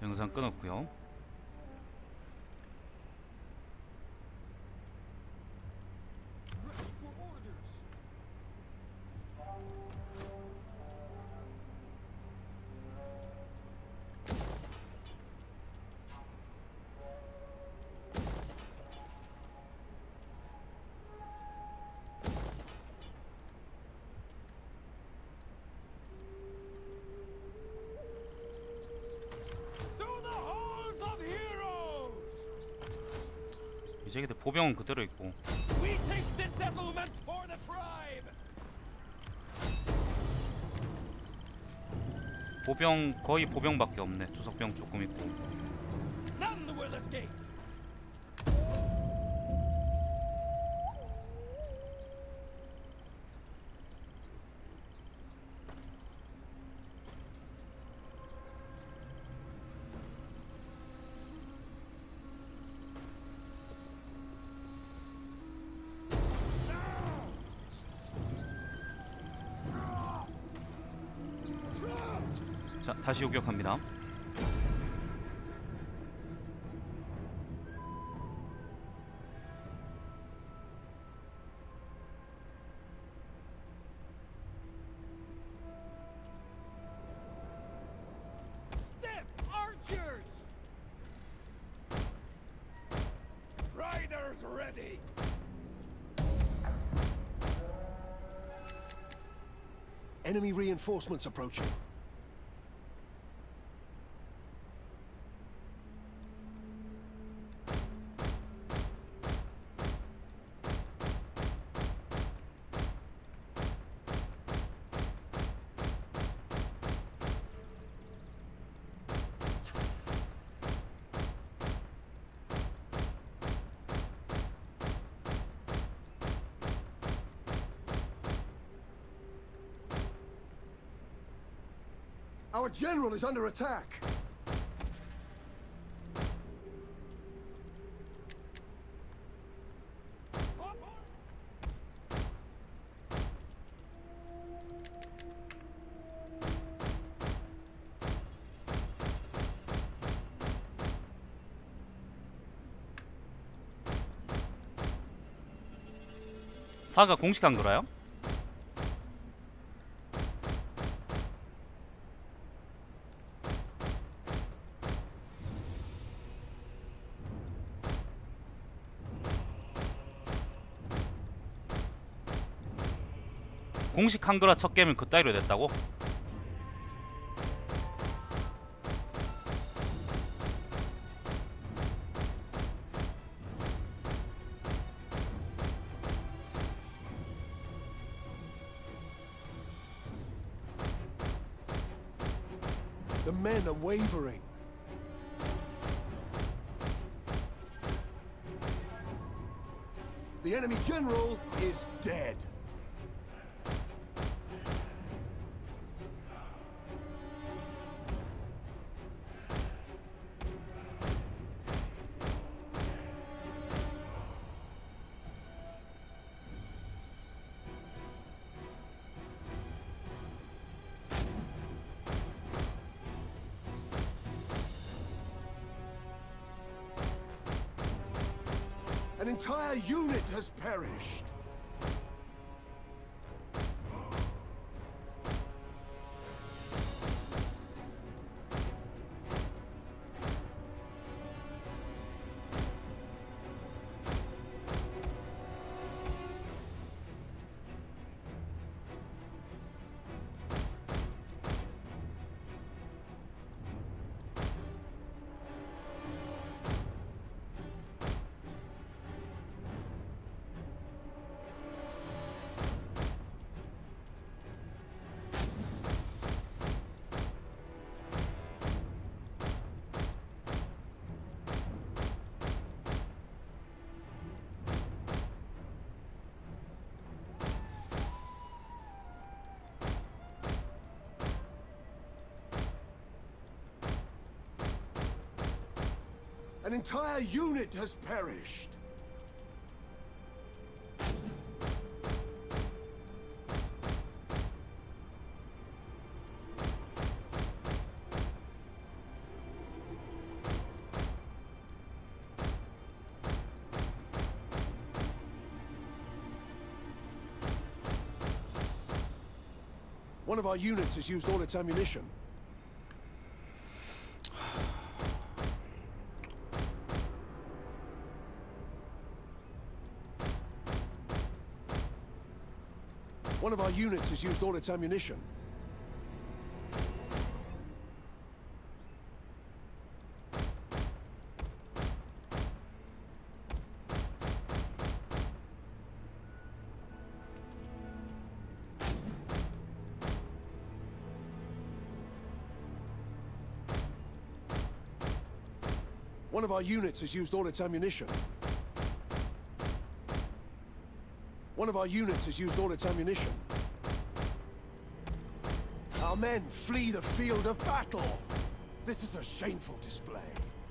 영상 끊었고요. 이제 근데 보병은 그대로 있고. 보병 거의 보병밖에 없네. 조석병 조금 있고. 자, 다시 요격합니다. Enemy reinforcements approaching. Our general is under attack. 사가 공식 한거라요? 공식 한글화 첫 게임은 그따위로 됐다고? The men are wavering. The enemy general is dead. An entire unit has perished. An entire unit has perished. One of our units has used all its ammunition. One of our units has used all its ammunition. One of our units has used all its ammunition. One of our units has used all its ammunition. Our men flee the field of battle. This is a shameful display.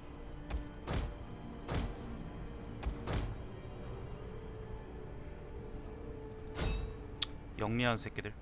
영리한 새끼들.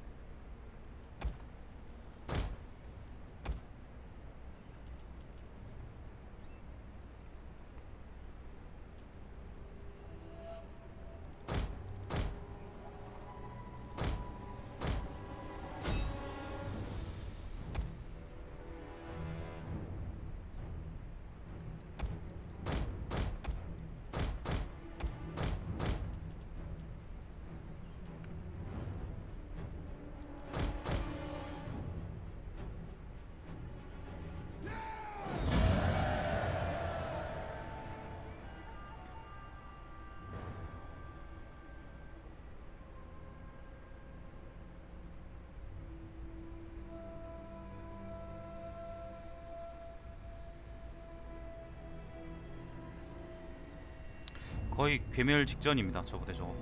거의 괴멸 직전입니다. 저 부대 저거.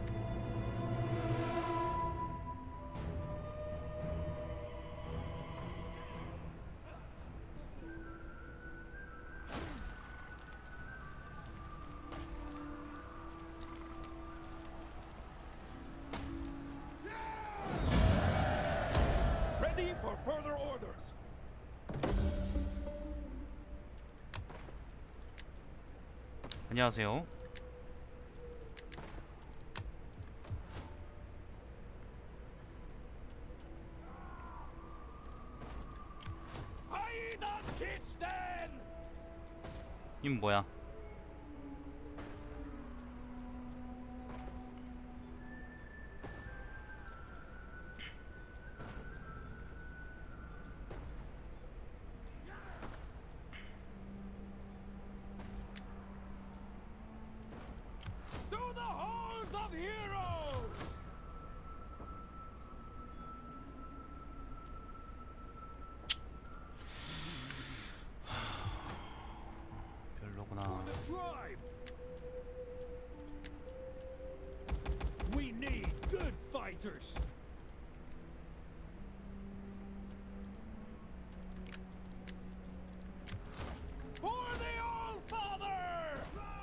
Ready for further orders. 안녕하세요. 님 뭐야? To the halls of heroes. 별로구나. Tribe. We need good fighters. For the All-Father!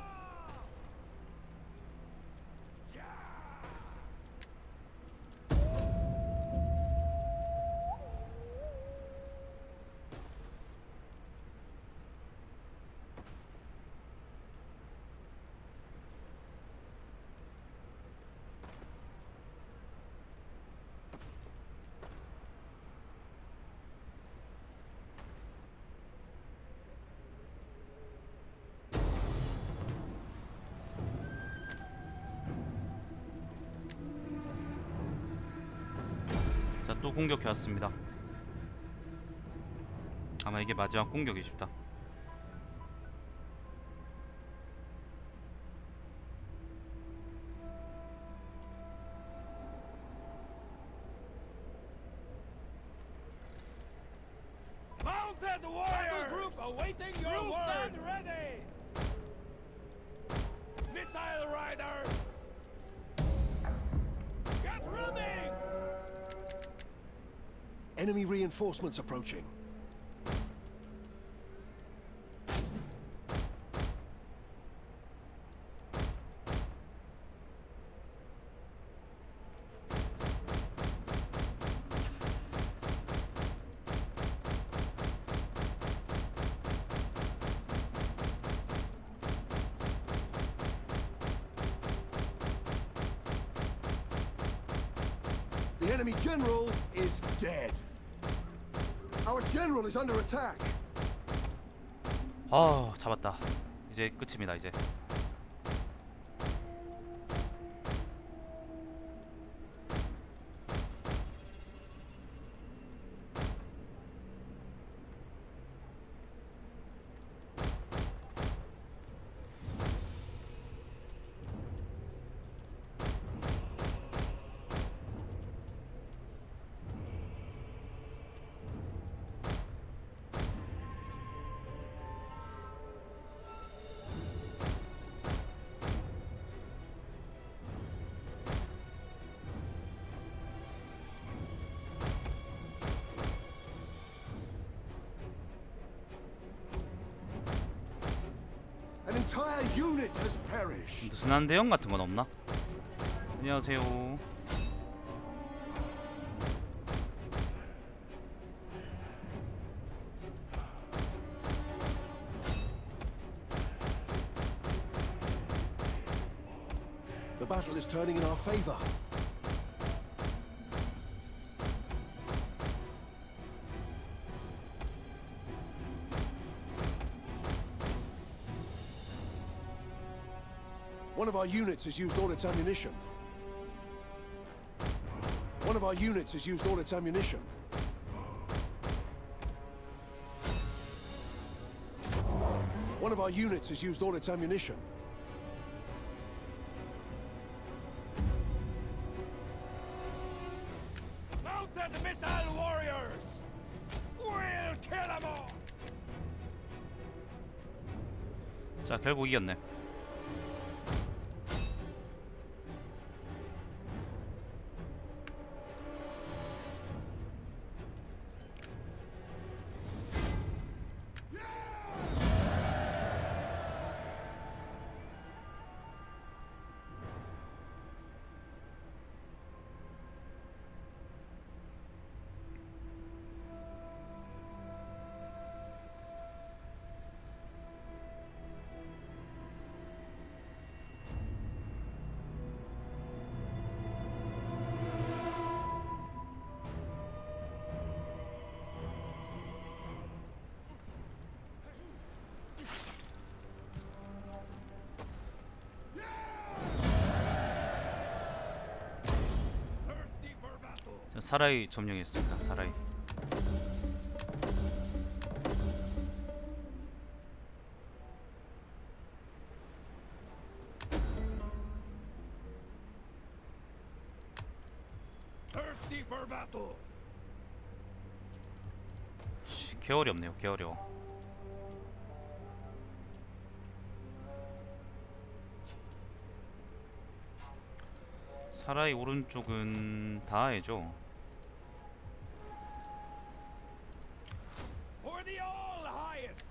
자, 또 공격해 왔습니다. 아마 이게 마지막 공격이 싶다. Mounted warriors! Group awaiting your word! And ready! Missile riders! Get running! Enemy reinforcements approaching. The enemy general is dead. Our general is under attack. 아, 잡았다. 이제 끝입니다. 이제. An entire unit has perished. 느슨한 대형 같은 건 없나? 안녕하세요. The battle is turning in our favor. One of our units has used all its ammunition. One of our units has used all its ammunition. One of our units has used all its ammunition. Mounted missile warriors! We'll kill them all! 자, 결국 이겼네. Thirsty for battle! 자, 사라이 점령했습니다. 사라이. Thirsty for battle! 개 어렵네요. 개 어려워. 사라이 오른쪽은 다해죠. For the all highest!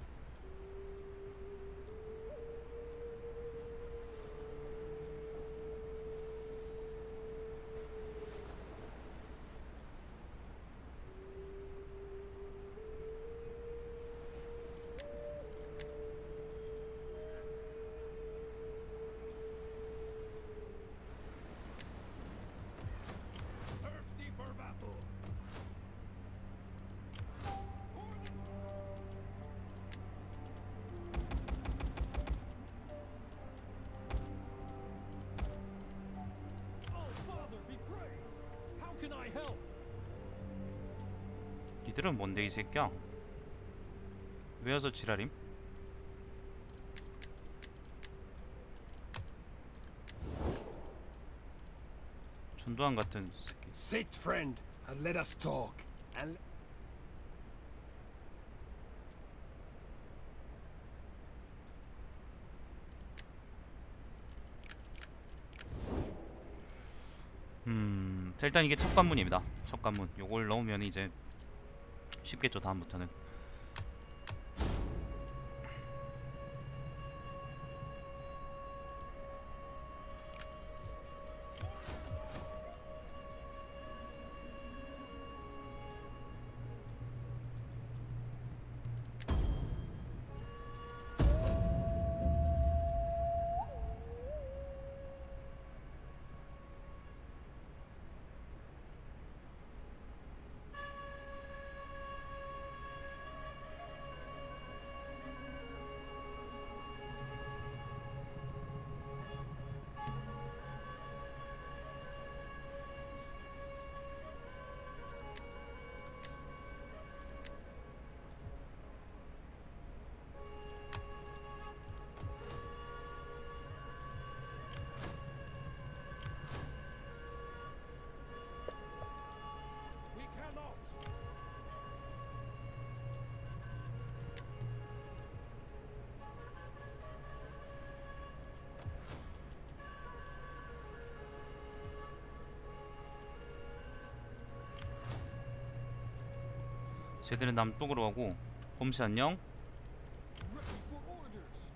Thirsty for battle! Oh, Father, be praised! How can I help? 이들은 뭔데 이 새끼야? 왜 와서 지랄임? 전두환 같은 새끼. Sit, friend, and let us talk. And 자, 일단 이게 첫 관문입니다. 첫 관문. 요걸 넣으면 이제 쉽겠죠. 다음부터는. 쟤들은 남쪽으로 가고 홈시 안녕. Ready for orders.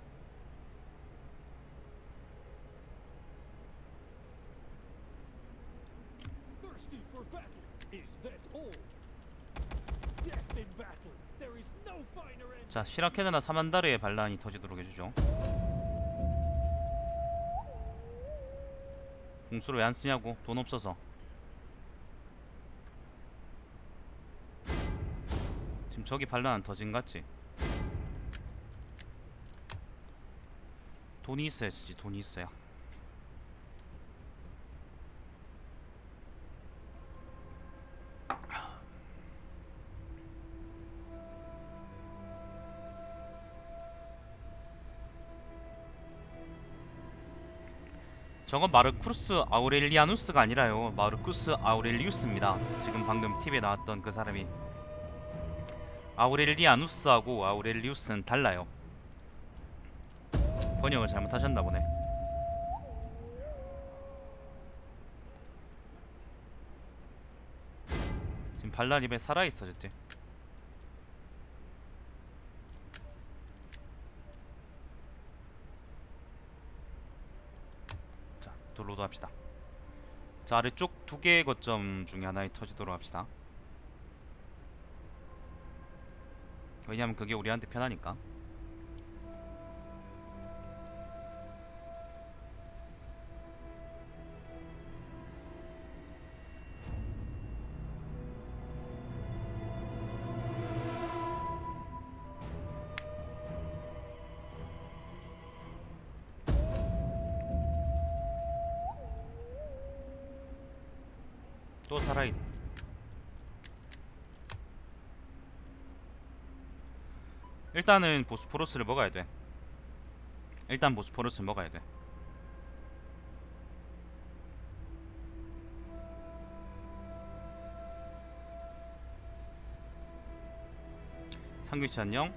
Thirsty for battle. Is that all? Death in battle. There is no finer end. 자, 시라케드나 사만다르의 반란이 터지도록 해주죠. 궁수로 왜 안 쓰냐고. 돈 없어서. 지금 저기 반란 안 터진 것 같지? 돈이 있어야 쓰지. 돈이 있어야. 저건 마르쿠스 아우렐리아누스가 아니라요. 마르쿠스 아우렐리우스입니다. 지금 방금 TV에 나왔던 그 사람이. 아우렐리아누스하고 아우렐리우스는 달라요. 번역을 잘못하셨나 보네. 지금 반란 입에 살아있어 쟤. 자, 또 로드합시다. 자, 아래쪽 두 개의 거점 중에 하나에 터지도록 합시다. 왜냐면 그게 우리한테 편하니까. 또 살아있. 일단은 보스포러스를 먹어야 돼. 일단 보스포러스를 먹어야 돼. 상규씨 안녕.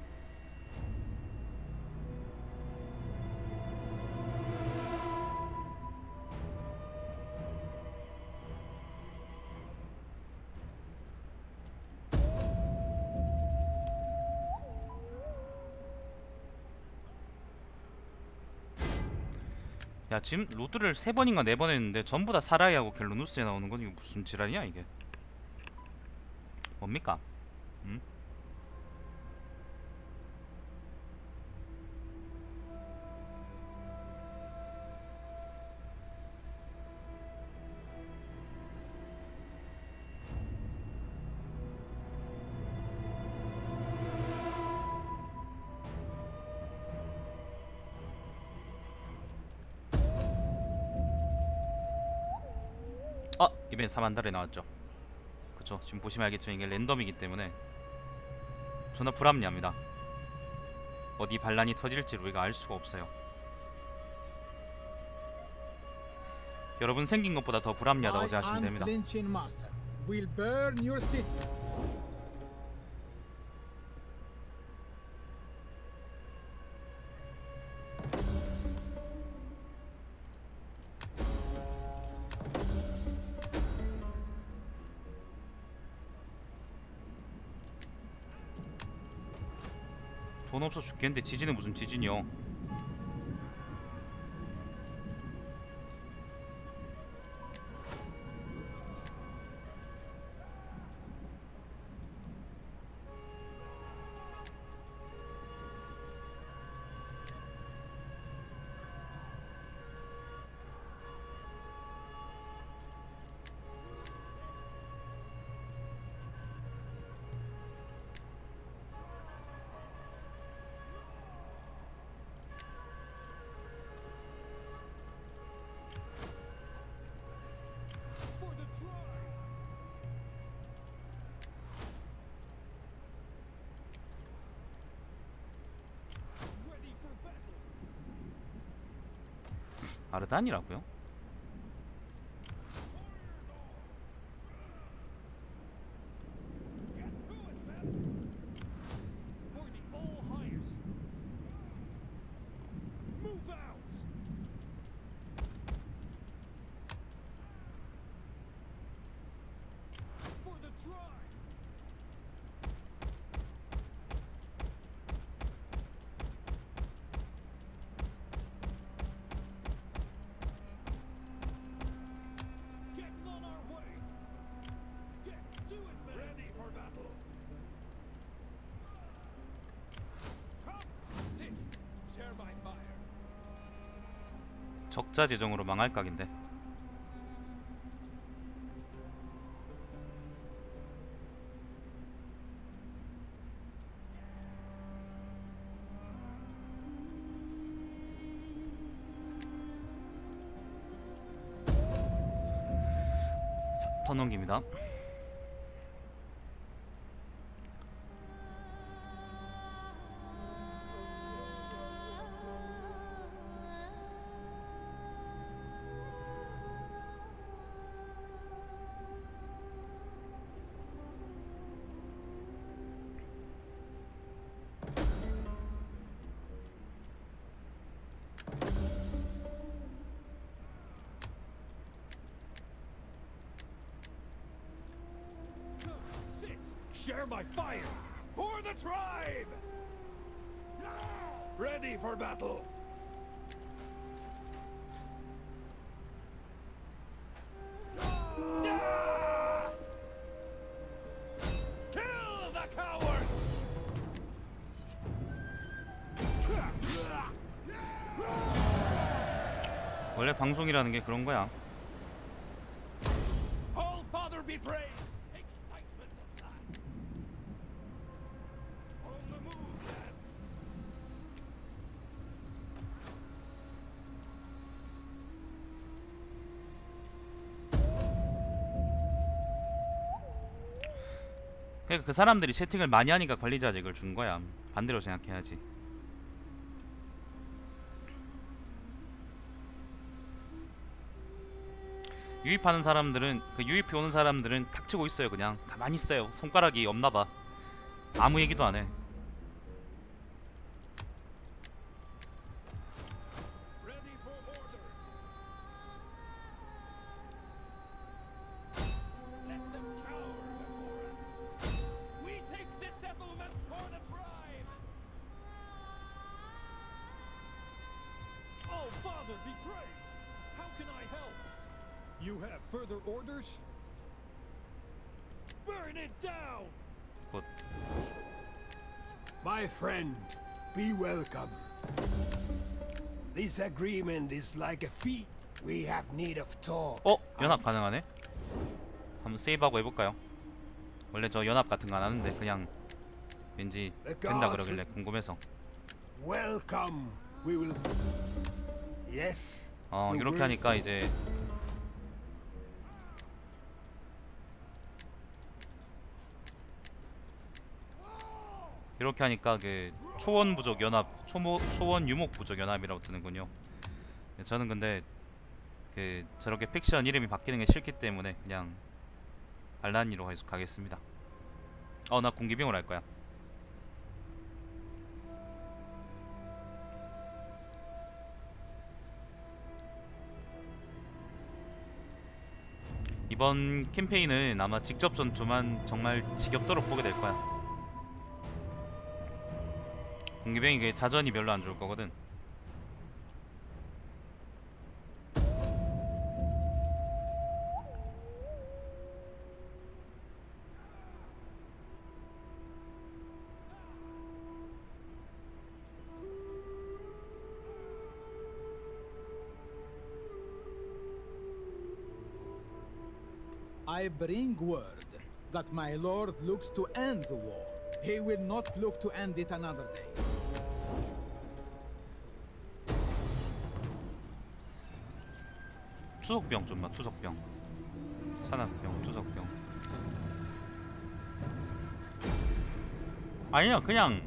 야, 지금 로드를 3번인가 4번 했는데 전부 다 사라이하고 갤로누스에 나오는 건 이거 무슨 지랄이야 이게. 뭡니까? 응? 이번에 3만달에 나왔죠. 그쵸, 지금 보시면 알겠지만 이게 랜덤이기 때문에 존나 불합리합니다. 어디 반란이 터질지 우리가 알 수가 없어요. 여러분 생긴 것보다 더 불합리하다고 생각하시면 됩니다. Unflinching master will burn your cities. 돈 없어 죽겠는데 지진은 무슨 지진이요. For the tribe. Ready for battle. 아르단이라고요? Get to it, men. For the all highest. Move out. For the tribe. 적자 재정으로 망할 각인데. 자, 턴 넘깁니다. Sit! Share my fire! For the tribe! Ready for battle! Kill the cowards! 원래 방송이라는 게 그런 거야. All father be praised! Excitement at last! On the move, lads! 그러니까 그 사람들이 채팅을 많이 하니까 관리자직을 준 거야. 반대로 생각해야지. 유입하는 사람들은, 그 유입해 오는 사람들은 닥치고 있어요. 그냥 가만히 있어요. 손가락이 없나봐. 아무 얘기도 안 해. Ready for orders! Let them cower before us! We take this settlement for the tribe! Oh, Father, be praised! How can I help? You have further orders? Burn it down! 곧 My friend, be welcome. This agreement is like a feat. We have need of talk. 연합 가능하네? 한번 세이브하고 해볼까요? 원래 저 연합 같은 거 안 하는데 그냥 왠지 된다 그러길래 궁금해서. Welcome. We will. Yes. 이렇게 하니까 이제 이렇게 하니까 그 초원 부족 연합, 초원 유목 부족 연합이라고 뜨는군요. 저는 근데 그 저렇게 픽션 이름이 바뀌는 게 싫기 때문에 그냥 알란이로 계속 가겠습니다. 나 공기병을 할 거야. 이번 캠페인은 아마 직접 전투만 정말 지겹도록 보게 될 거야. 공기병이 그 자전이 별로 안 좋을 거거든. I bring word that my lord looks to end the war. He will not look to end it another day. 투석병 좀 봐. 투석병, 산악병, 투석병. 아니야, 그냥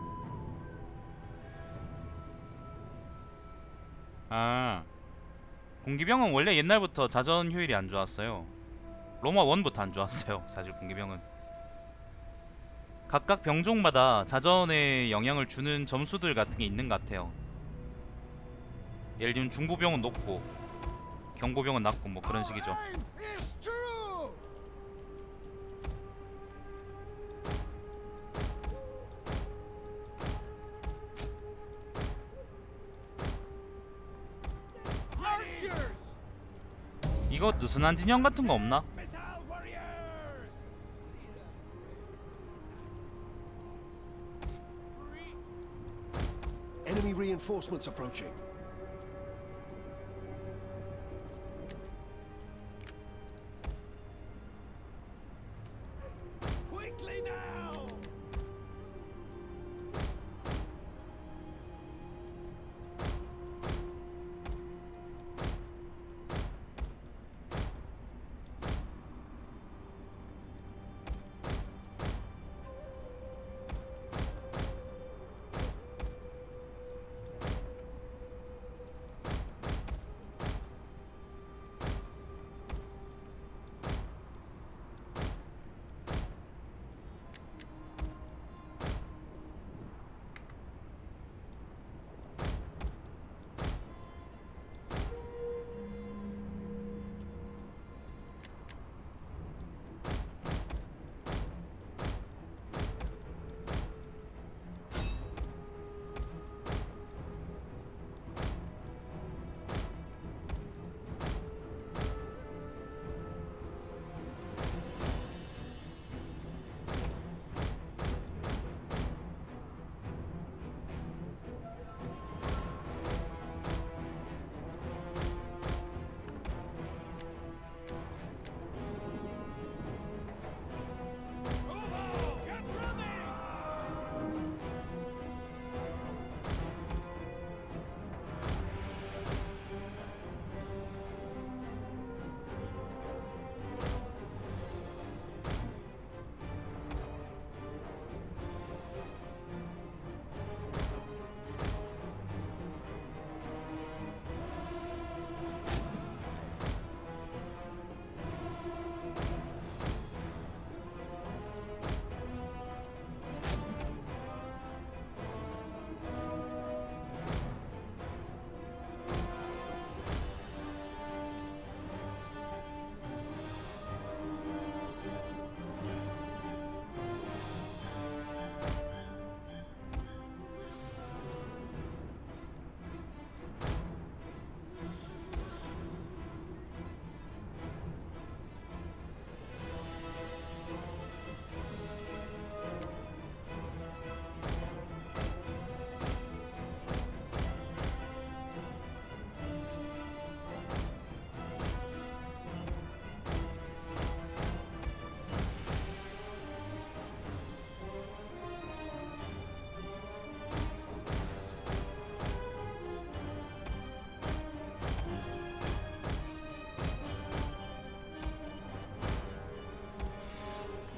공기병은 원래 옛날부터 자전 효율이 안 좋았어요. 로마 1부터 안 좋았어요. 사실 공기병은 각각 병종마다 자전에 영향을 주는 점수들 같은 게 있는 것 같아요. 예를 들면 중보병은 높고 경보병은 낮고 뭐 그런 식이죠. It's true. Archers! 이거 느슨한 진영 같은 거 없나? Missile warriors. Enemy reinforcements approaching.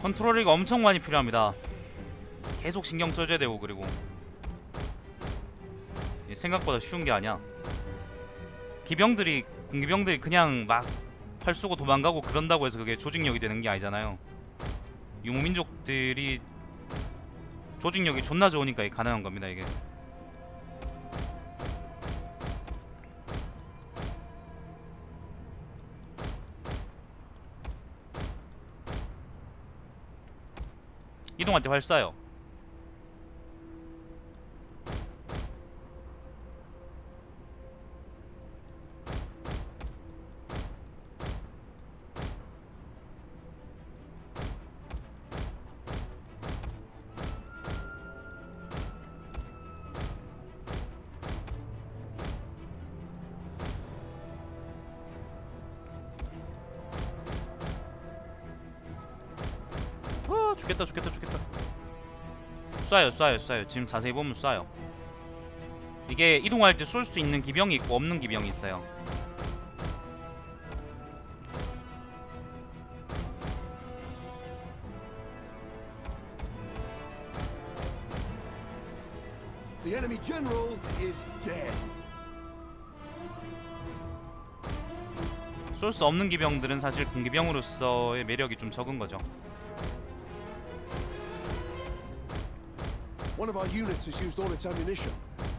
컨트롤이가 엄청 많이 필요합니다. 계속 신경 써줘야 되고, 그리고 생각보다 쉬운 게 아니야. 군기병들이 그냥 막 활 쏘고 도망가고 그런다고 해서 그게 조직력이 되는 게 아니잖아요. 유목민족들이 조직력이 존나 좋으니까 이게 가능한 겁니다, 이게. 이동할 때 활 쏴요. 죽겠다. 쏴요. 지금 자세히 보면 쏴요. 이게 이동할 때 쏠 수 있는 기병이 있고 없는 기병이 있어요. The enemy general is dead. 쏠 수 없는 기병들은 사실 군기병으로서의 매력이 좀 적은 거죠. One of our units has used all its ammunition.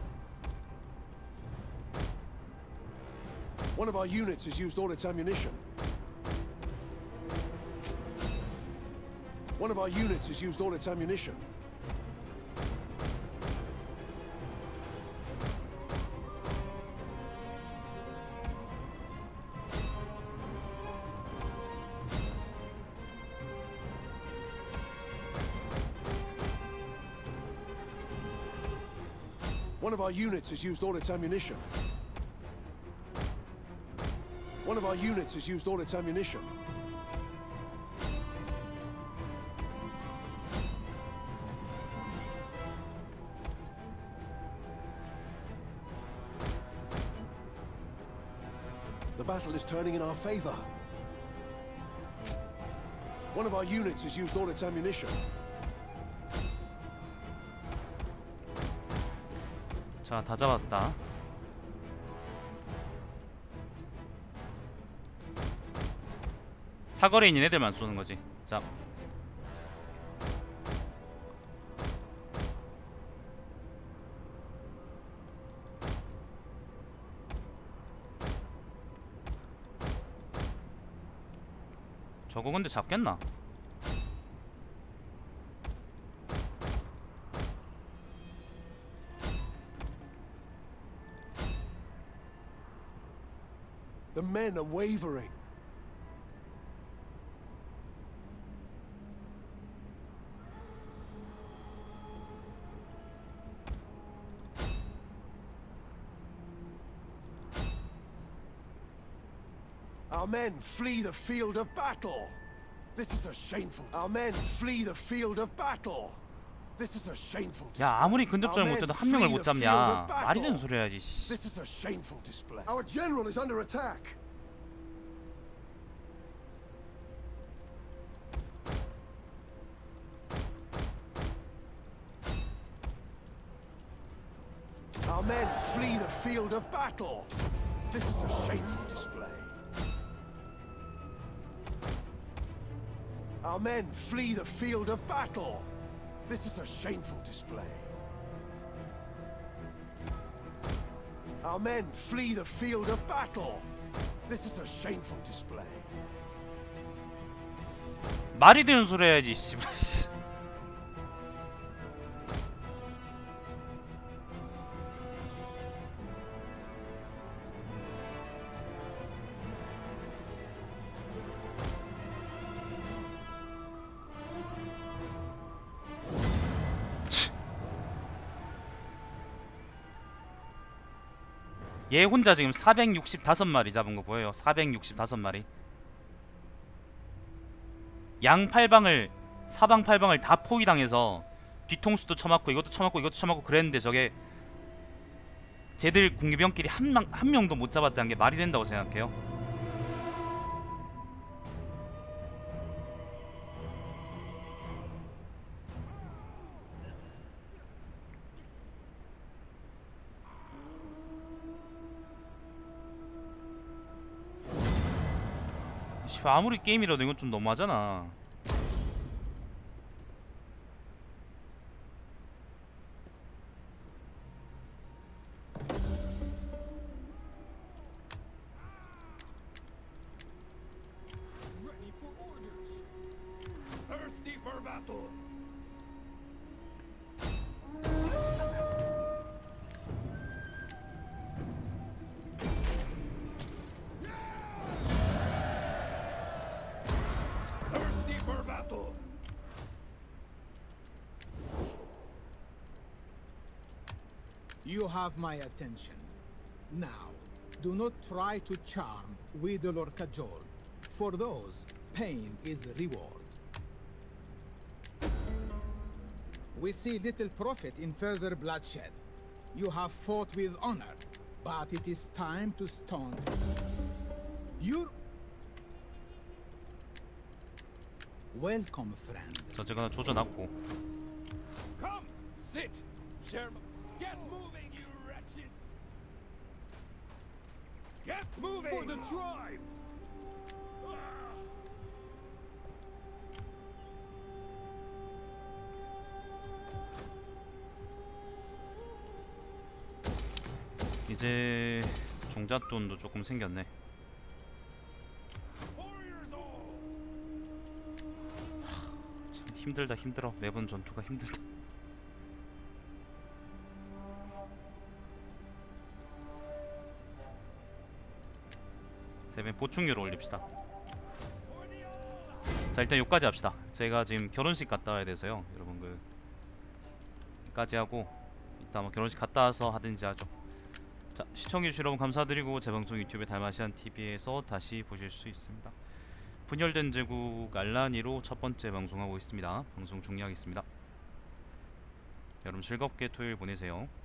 One of our units has used all its ammunition. One of our units has used all its ammunition. One of our units has used all its ammunition. One of our units has used all its ammunition. The battle is turning in our favor. One of our units has used all its ammunition. 자, 다 잡았다. 사거리에 있는 애들만 쏘는 거지. 자, 저거 근데 잡겠나? The men are wavering. Our men flee the field of battle. This is a shameful. Our men flee the field of battle. This is a shameful. 야, 아무리 근접전을 못해도 한 명을 못 잡냐? 말이 되는 소리 해야지. This is a shameful display. Our general is under attack. Our men flee the field of battle. This is a shameful display. Our men flee the field of battle. This is a shameful display. Our men flee the field of battle. This is a shameful display. 말이 되는 소리 해야지, 씨발. 얘 혼자 지금 465마리 잡은 거 보여요. 465마리. 양팔방을, 사방팔방을 다 포위당해서 뒤통수도 쳐맞고 이것도 쳐맞고 이것도 쳐맞고 그랬는데 저게 쟤들 궁기병끼리 한 명도 못 잡았다는 게 말이 된다고 생각해요? 아무리 게임이라도 이건 좀 너무하잖아. Ready for orders. Thirsty for battle. Thirsty for battle. You have my attention. Now, do not try to charm, wheedle, or cajole. For those, pain is reward. We see little profit in further bloodshed. You have fought with honor, but it is time to stone. You... Welcome, friend. 자, 제가 조져놨고. Come, sit. Sherman, get moving, you wretches. Get moving for the tribe. 이제 종잣돈도 조금 생겼네. Warriors all. 참 힘들다 힘들어. 매번 전투가 힘들다. 세ven 보충료를 올립시다. 자, 일단 요까지 합시다. 제가 지금 결혼식 갔다 와야 돼서요. 여러분 까지 하고 이따 뭐 결혼식 갔다 와서 하든지 하죠. 자, 시청해주신 여러분 감사드리고 제 방송 유튜브에 달마시안TV에서 다시 보실 수 있습니다. 분열된 제국 알라니로 첫 번째 방송하고 있습니다. 방송 종료하겠습니다. 여러분 즐겁게 토요일 보내세요.